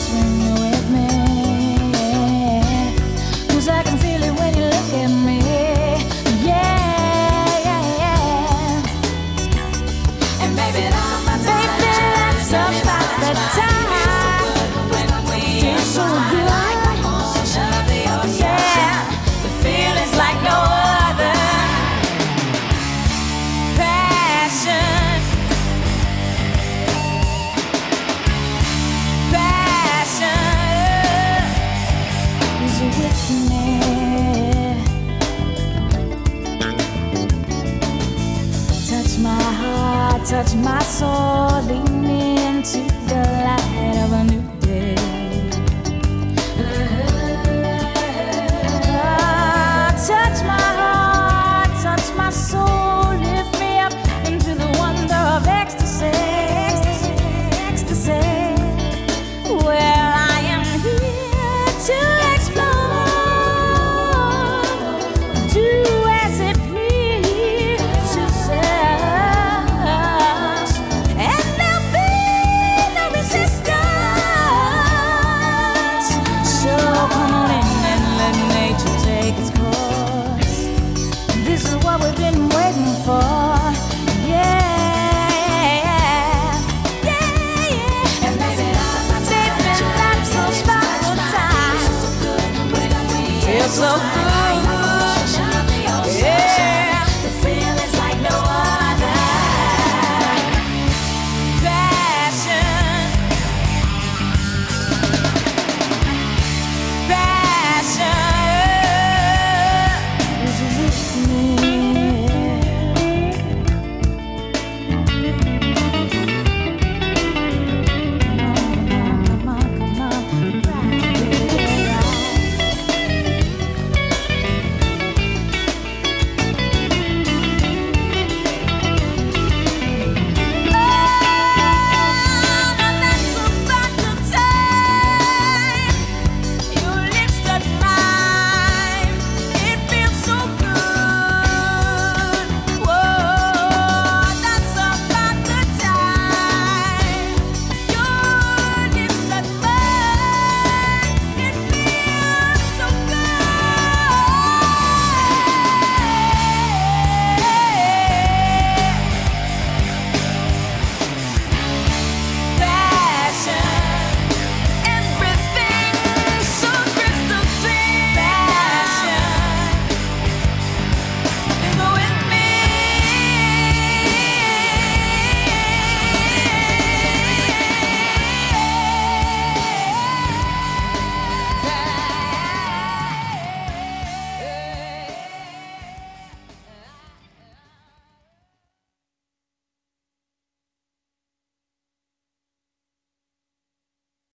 best when you're with me. 'Cause I can feel it when you look at me. Yeah, yeah, yeah. And baby, that's about the time. Feels so good. Yeah, the feeling's like no other. Passion, passion is with me. Touch my heart, touch my soul, lead me into the light of a new day. Touch my heart, touch my soul, lift me up into the wonder of ecstasy, ecstasy, ecstasy. Well, I am here to explore, do as it pleases us, and there'll be no resistance. So come on in and let nature take its course. This is what we've been waiting for. Yeah, yeah, yeah. And baby, that's so about the time. Feels so good.